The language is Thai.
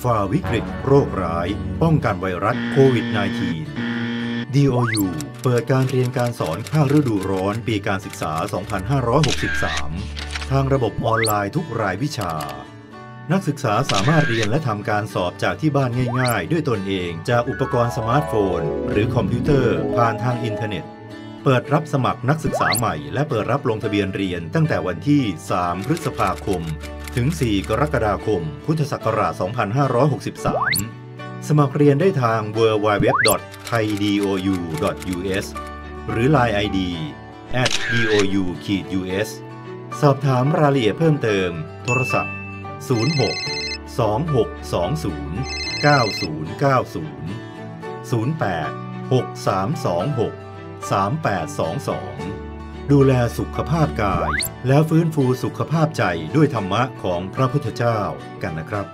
ฝ่าวิกฤตโรคร้ายป้องกันไวรัสโควิด -19 DOU เปิดการเรียนการสอนภาคฤดูร้อนปีการศึกษา 2563 ทางระบบออนไลน์ทุกรายวิชานักศึกษาสามารถเรียนและทำการสอบจากที่บ้านง่ายๆด้วยตนเองจากอุปกรณ์สมาร์ทโฟนหรือคอมพิวเตอร์ผ่านทางอินเทอร์เน็ตเปิดรับสมัครนักศึกษาใหม่และเปิดรับลงทะเบียนเรียนตั้งแต่วันที่ 3 พฤษภาคมถึง 4 กรกฎาคม พุทธศักราช 2563 สมัครเรียนได้ทาง www.thaidou.us หรือ LINE ID @dou-us สอบถามรายละเอียดเพิ่มเติมโทรศัพท์06 2620 9090 08 6326 3822 ดูแลสุขภาพกายแล้วฟื้นฟูสุขภาพใจด้วยธรรมะของพระพุทธเจ้ากันนะครับ